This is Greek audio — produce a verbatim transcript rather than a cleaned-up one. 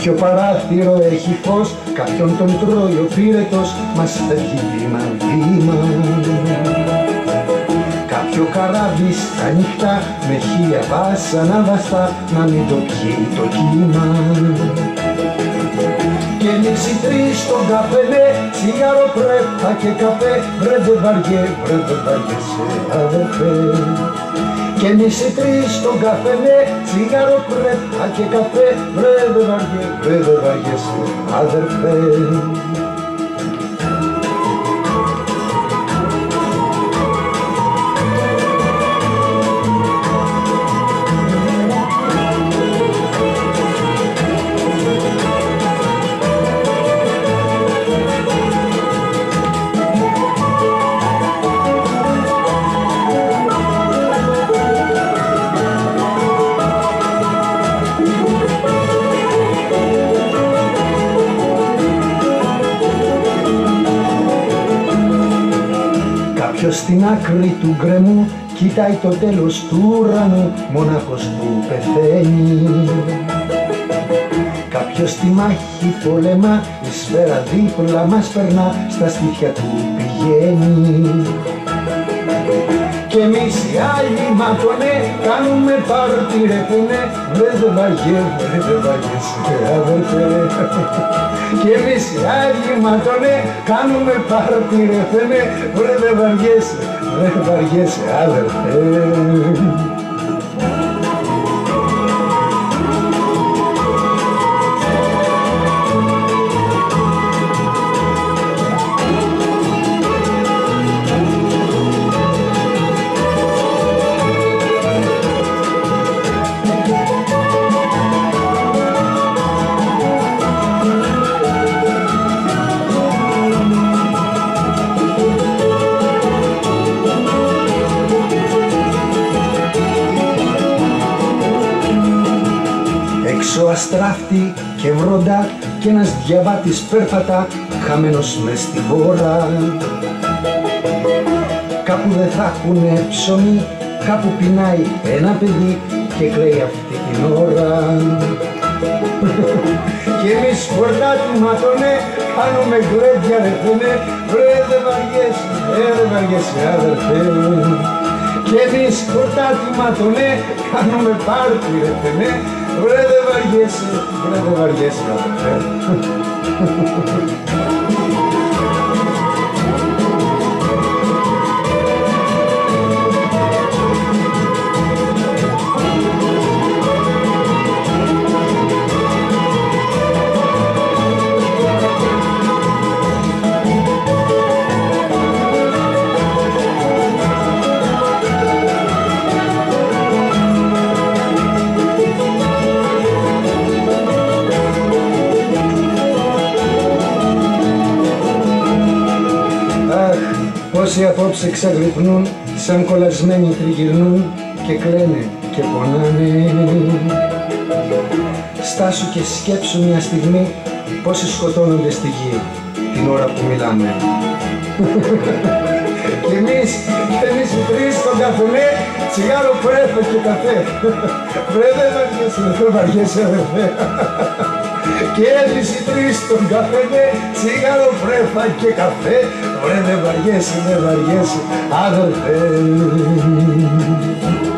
Κάποιο παράθυρο έχει φως, κάποιον τον τρώει ο πύρετος, μας φεύγει βήμα-βήμα. Κάποιο καράβι στα νυχτά, με χίλια βάσανα βαστά, να μην το πιει το κύμα. Και εμείς οι τρεις στον καφενέ, τσιγάρο, πρέπα και καφέ, βρε δε βαριέ, βρε δε βαριέσαι αδερφέ. Και εμείς οι τρεις στον καφενέ, τσιγάρο, πρέπα και καφέ, βρε δε βαριέ, βρε δε βαριέσαι αδερφέ. Κάποιος στην άκρη του γκρεμού κοιτάει το τέλος του ουρανού, μονάχος που πεθαίνει. Κάποιος στη μάχη πολεμά, η σφαίρα δίπλα μας περνά, στα στήθια του πηγαίνει. Κι εμείς οι άλλοι ματωνέ, κάνουμε πάρτι ρε πουνέ, βρε δε βαριέ, βρε δε βαριέσαι αδερφέ. Κι εμείς οι άλλοι ματωνέ, κάνουμε πάρτι ρε πουνέ, βρε δε βαριέσαι, βρε δε βαριέσαι αδερφέ. Έξω αστράφτη και βροντά κι ένας διαβάτης περπατά, χαμένος μες στη βόρα. Κάπου δεν θα έχουνε ψωμί, κάπου πεινάει ένα παιδί και κλαίει αυτή την ώρα. Κι εμείς φορτάτι ματωνέ, κάνουμε γλέντια ρε πουνέ, βρε δε βαριέσαι, βρε δε βαριέσαι αδερφέ. Κι εμείς φορτάτι ματωνέ, κάνουμε πάρτι ρε πουνέ, βρε δε βαριέσαι, βρε δε βαριέσαι αδερφέ. Όσοι απόψε ξαγρυπνούν, σαν κολλασμένοι τριγυρνούν και κλαίνε και πονάνε. Στάσου και σκέψου μια στιγμή πόσοι σκοτώνονται στη γη την ώρα που μιλάμε. Κι εμείς, κι εμείς οι τρεις στον καφενέ, τσιγάρο, πρέφα και καφέ. Βρε δε βαριέσαι, δε βαριέσαι αδερφέ. Και εμείς οι τρεις στον καφενέ, τσιγάρο, πρέφα και καφέ. Βρε δε βαριέσαι, δε βαριέσαι αδερφέ.